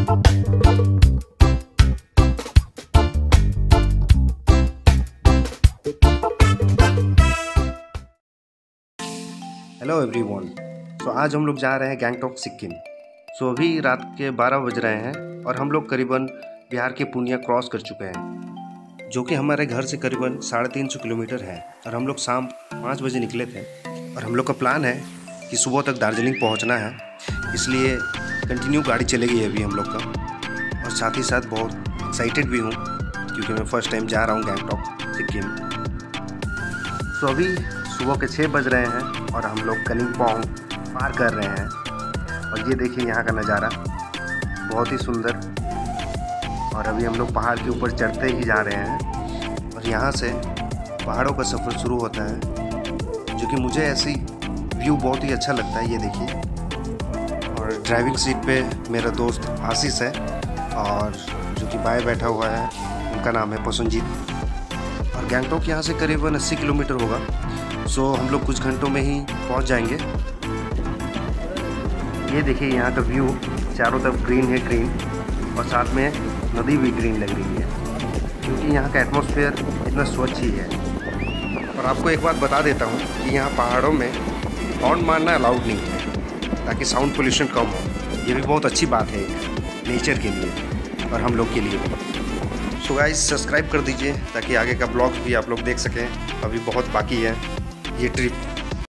Hello everyone. आज हम लोग जा रहे हैं गैंगटॉक सिक्किम। अभी रात के 12 बज रहे हैं और हम लोग करीबन बिहार के पूर्णिया क्रॉस कर चुके हैं, जो कि हमारे घर से करीबन 350 किलोमीटर है। और हम लोग शाम 5 बजे निकले थे और हम लोग का प्लान है कि सुबह तक दार्जिलिंग पहुंचना है, इसलिए कंटिन्यू गाड़ी चलेगी अभी हम लोग का। और साथ ही साथ बहुत एक्साइटेड भी हूँ क्योंकि मैं फ़र्स्ट टाइम जा रहा हूँ गैंगटॉक सिक्किम। अभी सुबह के 6 बज रहे हैं और हम लोग कलिम्पोंग पार कर रहे हैं। और ये देखिए यहाँ का नज़ारा बहुत ही सुंदर। और अभी हम लोग पहाड़ के ऊपर चढ़ते ही जा रहे हैं और यहाँ से पहाड़ों का सफ़र शुरू होता है, जो कि मुझे ऐसी व्यू बहुत ही अच्छा लगता है। ये देखिए, और ड्राइविंग सीट पे मेरा दोस्त आशीष है और जो कि बाएं बैठा हुआ है, उनका नाम है प्रसन्नजीत। और गैंगटॉक यहाँ से करीबन 80 किलोमीटर होगा। हम लोग कुछ घंटों में ही पहुँच जाएंगे। ये देखिए यहाँ का व्यू, चारों तरफ ग्रीन है, ग्रीन, और साथ में नदी भी ग्रीन लग रही है क्योंकि यहाँ का एटमॉस्फेयर इतना स्वच्छ ही है। और आपको एक बात बता देता हूँ कि यहाँ पहाड़ों में हॉर्न मारना अलाउड नहीं है ताकि साउंड पोल्यूशन कम हो। ये भी बहुत अच्छी बात है नेचर के लिए और हम लोग के लिए भी। गाइस, सब्सक्राइब कर दीजिए ताकि आगे का ब्लॉग भी आप लोग देख सकें। अभी बहुत बाकी है ये ट्रिप।